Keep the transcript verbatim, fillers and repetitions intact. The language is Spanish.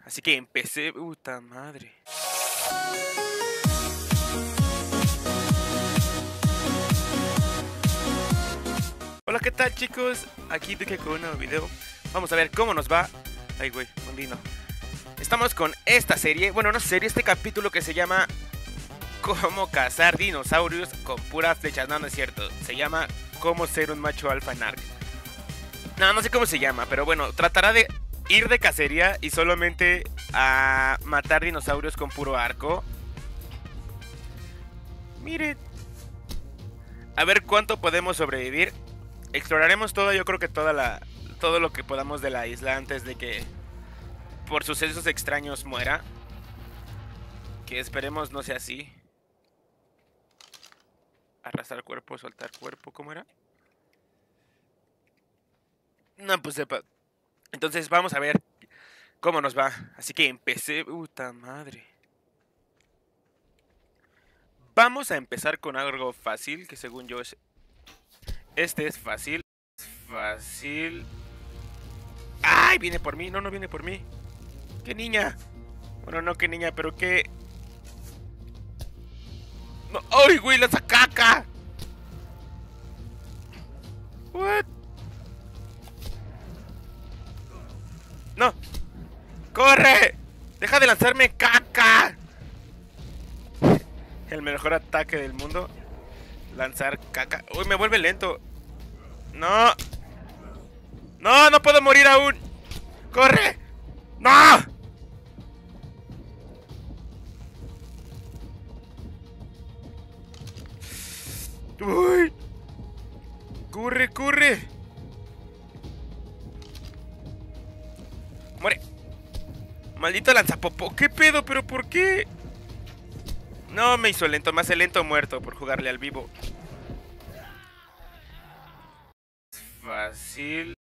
Así que empecé. Puta madre. Hola, ¿qué tal, chicos? Aquí Duque con un nuevo video. Vamos a ver cómo nos va. Ay, güey, ondino. Estamos con esta serie, bueno, no serie, este capítulo que se llama Cómo cazar dinosaurios con puras flechas. No, no es cierto. Se llama Cómo ser un macho alfa en Ark. No, no sé cómo se llama, pero bueno, tratará de ir de cacería y solamente a matar dinosaurios con puro arco. Miren. A ver cuánto podemos sobrevivir. Exploraremos todo, yo creo que toda la, todo lo que podamos de la isla antes de que por sucesos extraños muera. Que esperemos no sea así. Arrastrar cuerpo, soltar cuerpo, ¿cómo era? No, pues sepa. Entonces vamos a ver cómo nos va. Así que empecé. Puta madre. Vamos a empezar con algo fácil, que según yo es... Este es fácil. Fácil. ¡Ay! Viene por mí. No, no viene por mí. ¡Qué niña! Bueno, no, qué niña, pero qué... No. ¡Ay, güey! ¡Lanza caca! ¿What? ¡No! ¡Corre! ¡Deja de lanzarme caca! El mejor ataque del mundo. Lanzar caca. Uy, me vuelve lento. No. No, no puedo morir aún. ¡Corre! ¡No! ¡Uy! ¡Corre, corre! ¡Muere! ¡Maldito lanzapopo! ¿Qué pedo? ¿Pero por qué? No, me hizo lento. Me hace lento muerto por jugarle al vivo. Fácil.